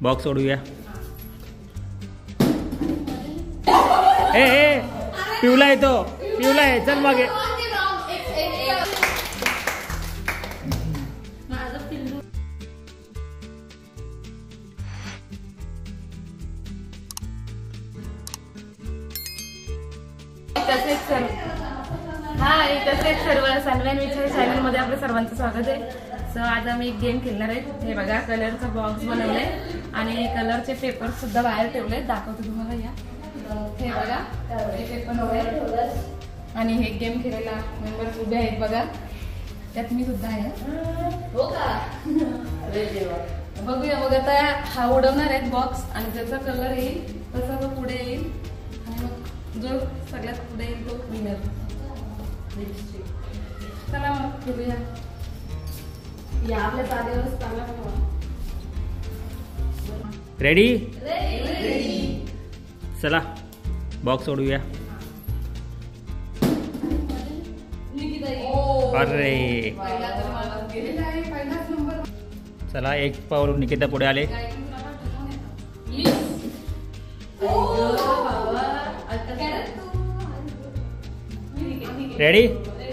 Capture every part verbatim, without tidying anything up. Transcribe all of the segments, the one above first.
Box सोडूया. ए ए पिवला येतो, पिवला आहे, चल मागे. हाय, तसेच सर्व सनलाईन विचार चॅनल मध्ये आपलं सर्वांचं स्वागत आहे. सो आज आम्ही एक गेम खेळणार आहे. हे बघा, कलरचा बॉक्स बनवलाय आणि कलरचे पेपर सुद्धा बाहेर ठेवले, दाखवतो तुम्हाला. या हे बघा, हे पेपर आणि हे गेम खेळायला मेंबर्स उभे आहेत बघा, त्यात मी सुद्धा आहे. हो का? बघूया. मग आता हा उडवणार आहेत बॉक्स आणि त्याचा कलर येईल तसा तो पुढे येईल आणि मग जो सगळ्यात पुढे येईल तो विनर. चला मग खेळूया. या आपल्या जागेवरच चालला. रेडी? चला बॉक्स सोडूया. अरे चला, एक पाऊल निकिता पुढे आले. रेडी?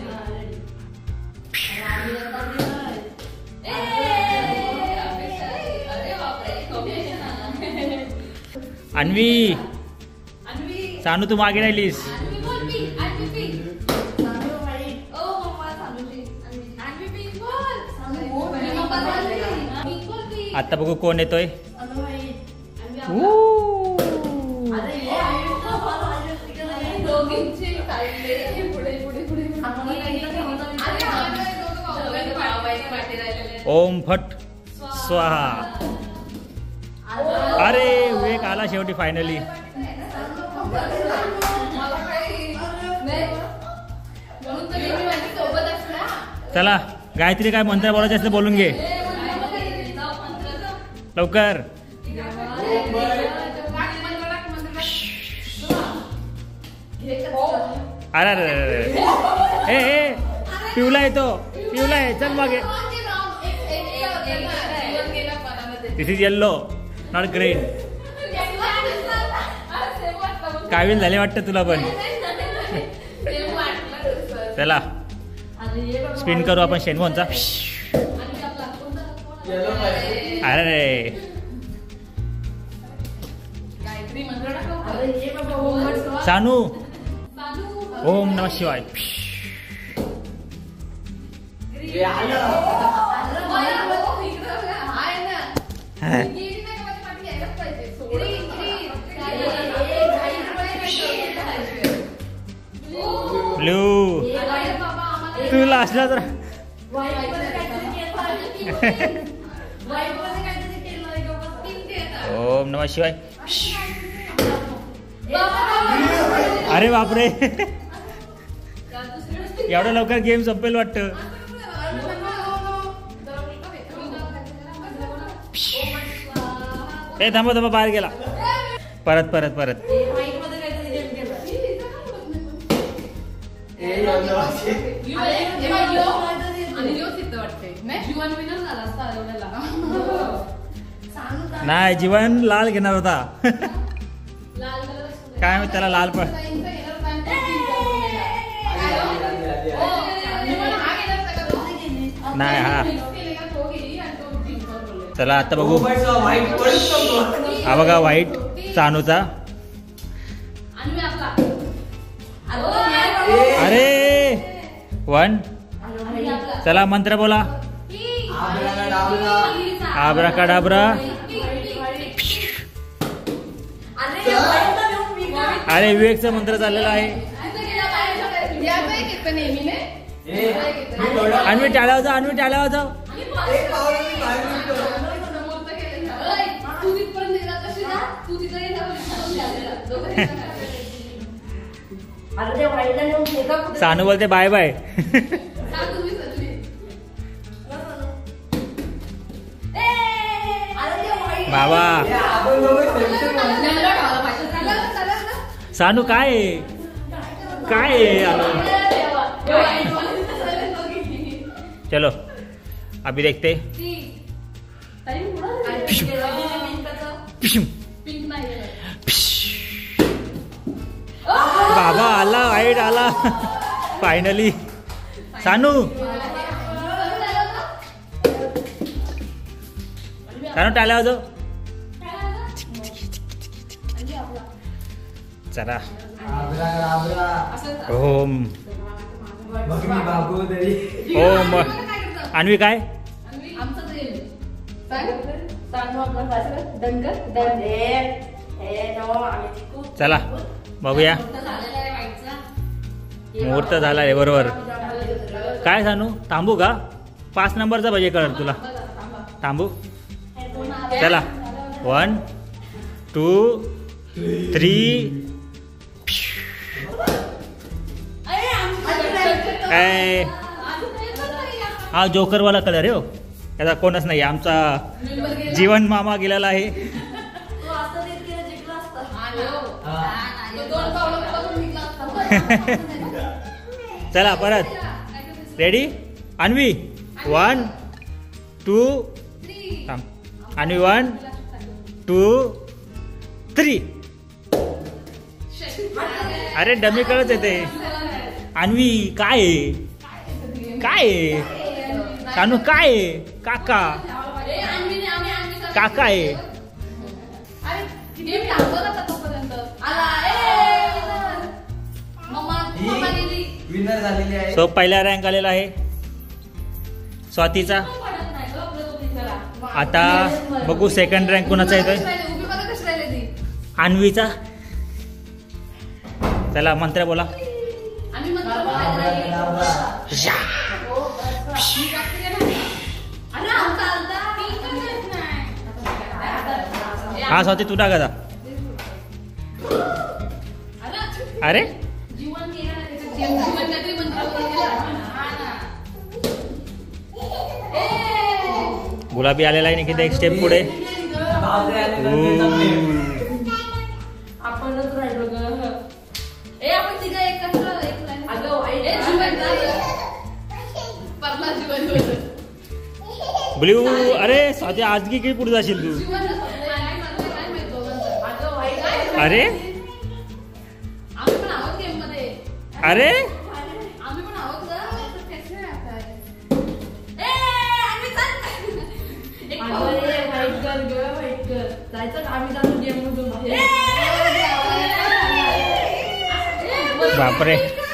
अन्वी, सानू तू मागे राहिलीस. आता बघू कोण येतोय. ओम फट स्वाहा. अरे विवेक आला शेवटी फायनली. चला गायत्री, काय मंत्र बोलायचं असलं बोलून घे लवकर. अरे अरे ए ए पिवला येतो, पिवला आहे, चल मागे. This is yellow, not green. कावील झाले वाटतं तुला पण. चला स्पिन करू आपण शेणवनचा. अरे सानू, ओम नमः शिवाय. ब्लू, तू लास्टला तर. ओम नमः शिवाय. अरे बापरे, एवढं लवकर गेम संपेल वाटतं. ए थांबा थांबा, बाहेर गेला. परत परत परत. नाही, जीवन लाल घेणार होता. काय माहित त्याला लाल पण. नाही हा. चला आता बघू. हा बघा व्हाईट सानूचा. अरे वन. चला मंत्र बोला. आब्राकाडाब्रा. अरे विवेकचा मंत्र चाललेला आहे. अन्वी टाळ्या वाजव, अन्वी टाळ्या वाजव. सानू बोलते बाय बाय. बाबा सानू काय काय चलो अभी देखते. पिशुम. पिंक नाही बाबा आला, वाईट आला फायनली. सानू सानू टाळ्या वाजव. चला ओम ओम. अन्वी काय चला बघूया. मुहूर्त झाला आहे बरोबर. काय सांगू थांबू का? पाच नंबरचा पाहिजे कळत तुला. थांबू चला. One two three. हा जोकरवाला कलर आहे हो. त्याचा कोणच नाही. आमचा जीवन मामा गेलेला आहे. चला परत. Ready Anvi. One two. Anvi one two three. अरे डमी कळत येते. अन्वी काय काय सानू काय काका काका आहे. सो पहिला रँक आलेला आहे स्वातीचा. आता बघू सेकंड रँक कुणाचा येतोय. अन्वीचा. चला मंत्र बोला. हा स्वाती तू टाका. अरे गुलाबी आलेला आहे. निकिता एक स्टेप पुढे. ब्ल्यू. अरे स्वाती आज की किती पुढे जाशील तू. अरे अरे बापरे.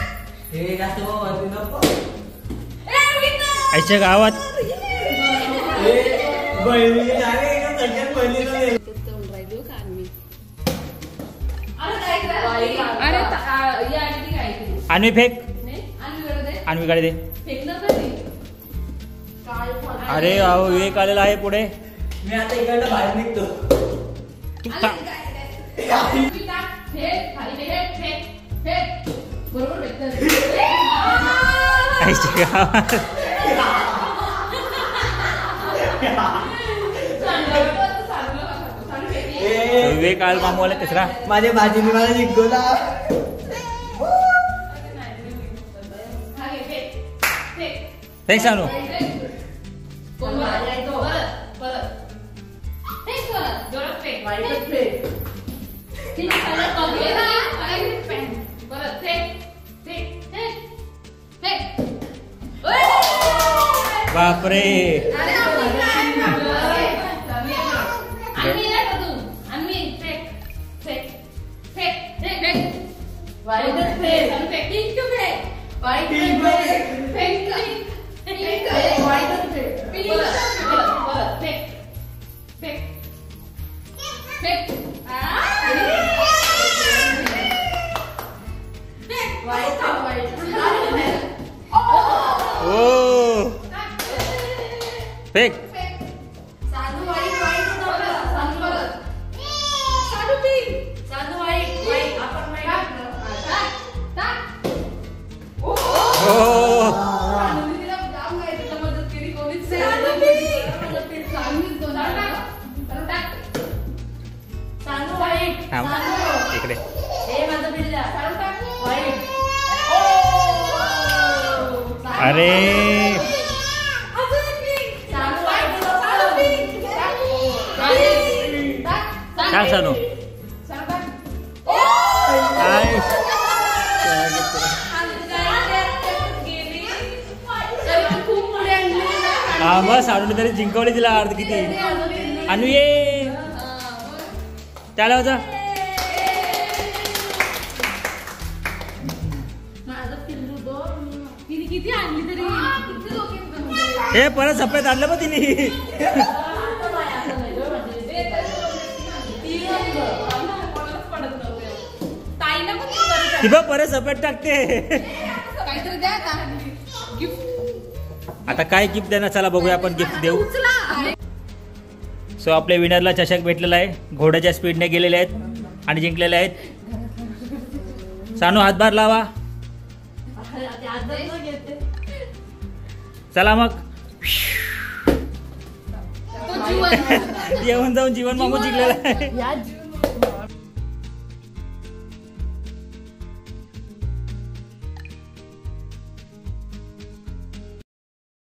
आईच्या गावात अन्वी फेक. अन्वी गाडी दे. अरे अहो एक आलेला आहे पुढे. मी आता इकडनं बाहेर निघतो. विवेक आल मामूला तिसरा. माझ्या भाजीने मला जिंकवला. फेक सांगू. बापरे. फेक. इकडे अरे सांग सानू काय हा मग सानूने तरी जिंकवली तिला अर्ध किती आणू ये त्याला होता किती आणली तरी हे परत सफेद आणलं मग तिने ती बघ परत सफेद टाकते काहीतरी द्या का आता काय गिफ्ट देणार चला बघूया आपण गिफ्ट देऊ सो आपल्या विनरला चषक भेटलेला आहे घोड्याच्या स्पीडने गेलेले आहेत आणि जिंकलेले आहेत सानू हातभार लावा चला मग येऊन जाऊन जीवन मागून जिंकलेला आहे